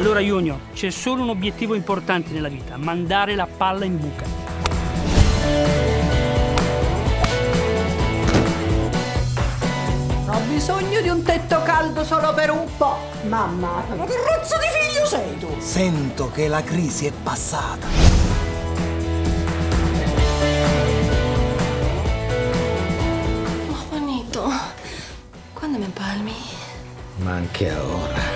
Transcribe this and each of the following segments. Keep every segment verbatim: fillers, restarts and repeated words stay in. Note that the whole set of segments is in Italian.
Allora Junior, c'è solo un obiettivo importante nella vita, mandare la palla in buca. Ho bisogno di un tetto caldo solo per un po'. Mamma, ma che razza di figlio sei tu? Sento che la crisi è passata. Oh, Juanito, quando mi palmi? Ma anche ora.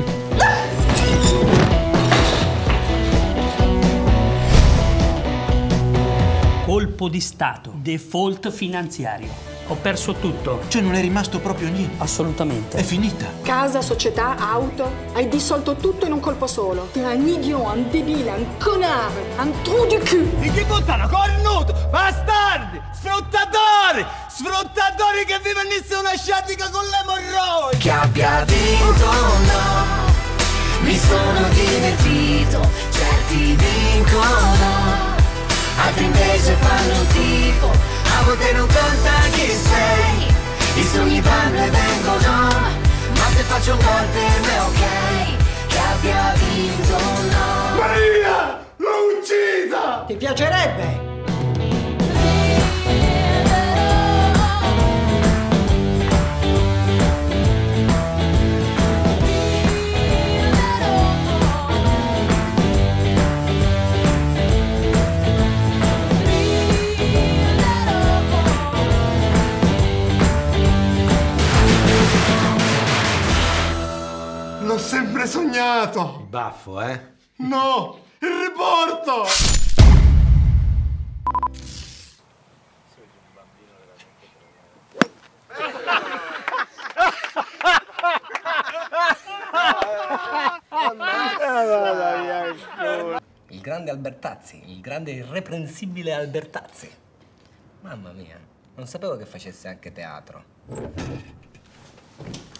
Colpo di Stato, default finanziario. Ho perso tutto. Cioè non è rimasto proprio niente? Assolutamente. È finita. Casa, società, auto. Hai dissolto tutto in un colpo solo. T'es un idiot, un débile, un connard, un trou du cul. Di chi puttana? Cornuto! Bastardi! Sfruttatori! Sfruttatori che vivono in nessuna sciatica con l'emorroide! Che abbia vinto o no, mi sono divertito. Certi vincono, altri invece fanno tifo. A volte non conta chi sei, i sogni vanno e vengono, ma se faccio un gol per me ok, che abbia vinto o no. Maria! L'ho uccisa! Ti piacerebbe? L'ho sempre sognato! Baffo, eh? No! Il riporto! Il grande Albertazzi, il grande irreprensibile Albertazzi. Mamma mia, non sapevo che facesse anche teatro.